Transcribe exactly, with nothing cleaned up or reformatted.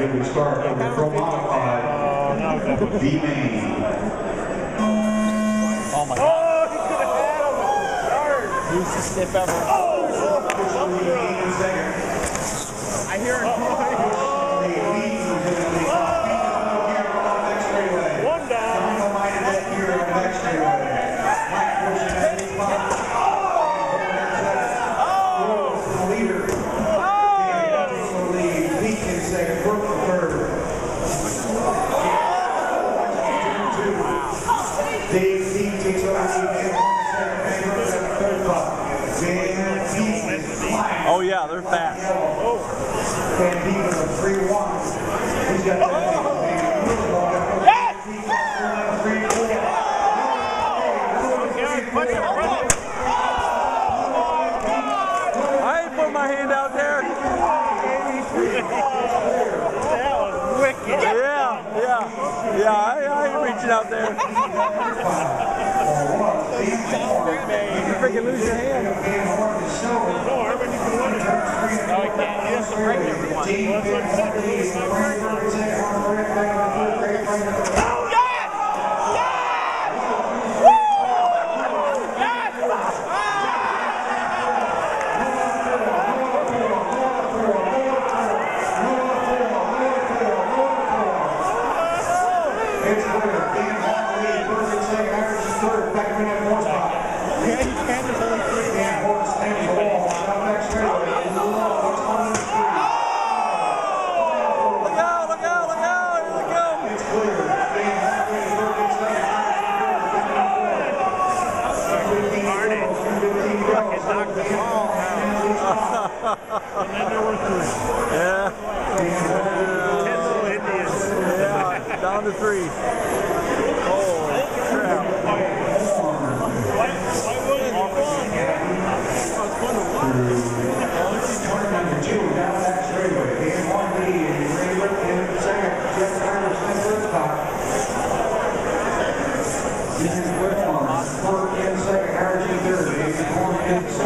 ready to start over Pro Modified. B main. Oh my God. Oh, he could have had him. Darn. Use the stiff ever. Oh, I hear it. One down. Oh yeah, they're fast. I ain't put my hand out there. That was wicked. Yeah, yeah, yeah. I, I ain't reaching out there. You freaking lose your hand. No, Herman, you can win it. No, he can't. He has to break everyone. Oh, yes! Yes! Woo! Yes! It's clear. Being on the lead, perfect second, average is third, back in that fourth spot. Yeah, he can't just only three. And Horton stands the wall, down back straightaway. What's on the street? Look out, look out, look out, here they come. It's clear. Being on the lead, perfect second, And then there were three. Yeah. Ten little Indians. Yeah, down to three. Holy crap. Why, why wasn't it fun? It was fun to watch. Turn number two, down back straightaway. Being on the lead, and Ray Whip in second. Jeff Tyler, third spot. Being with one, Burke in second, averaging third. Being on in